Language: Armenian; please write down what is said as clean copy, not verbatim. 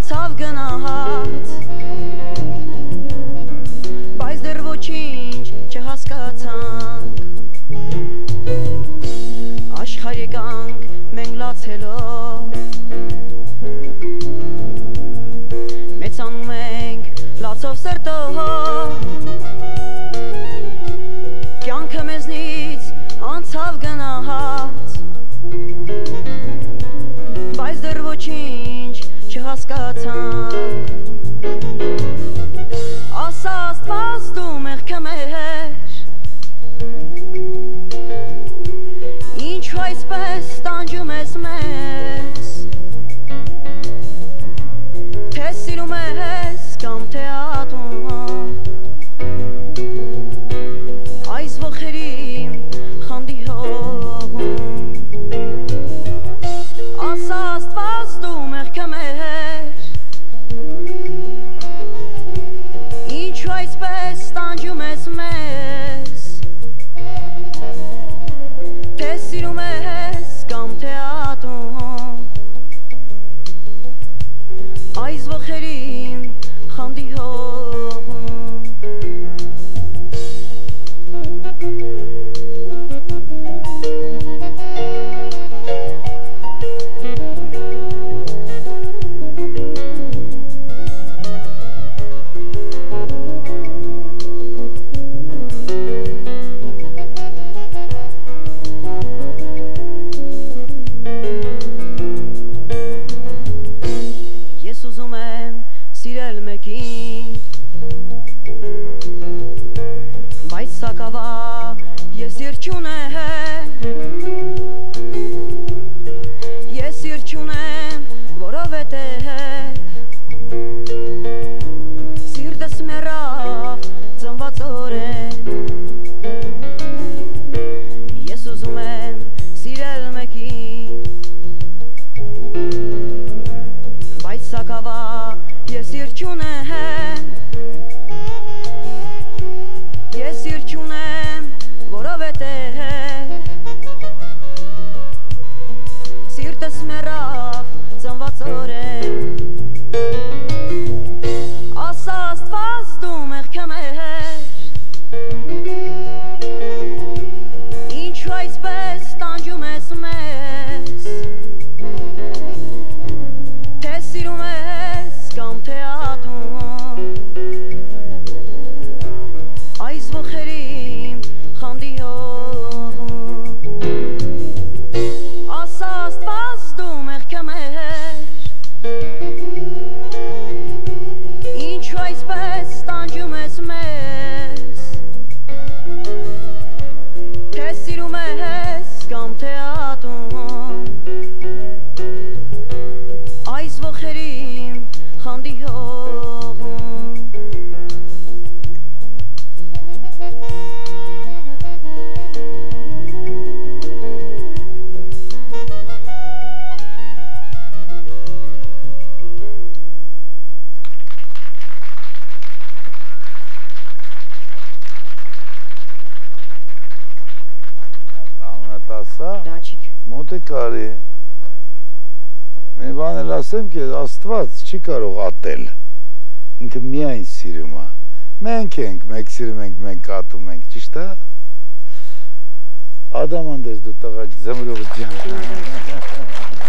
անցավ գնահած բայց դեռ ոչինչ չհասկացանք աշխարհ եկանք մենք լացելով մեծանում ենք լացով սրտով կյանքը մեզնից անցավ գնահած բայց դեռ ոչինչ չհասկացանք ասա Աստված դու մեղքը մեր ինչու այսպես տանջում ես մեզ թե սիրում ես կամ թե ատում այս ոխերի խանդի հողում ասա Աստված դու մեղքը մեր ինչու այսպես տանջում ես մեզ թե սիրում ես կամ թե ատում այս ոխերի խանդի հողում սիրել մեկին բայց սակավա ես երգ չունեմ որովհետև սիրտս մեռավ ծնված օրեն ես ուզում եմ սիրել մեկին բայց սակավա ես երգ չունեմ որովհետև սիրտս մեռավ ծնված օրեն ասա Աստված դու մեղքը մեր ինչու այսպես տանջում ես մեզ թե սիրում ես կամ թե ատում այս ոխերի խանդի հողում ասա Աստված դու մեղքը մեր ինչու այսպես տանջում ես մեզ թե սիրում ես կամ թե ատում այս ոխերի խանդի հողում Մոտ է կարի մի բան էլ ասեմ ki Աստված չի կարող ատել ինքը միայն սիրում է մենք ենք մեկ սիրում ենք մենք ատում ենք ճիշտ է adamand ես դու տղա զմրուղ ջան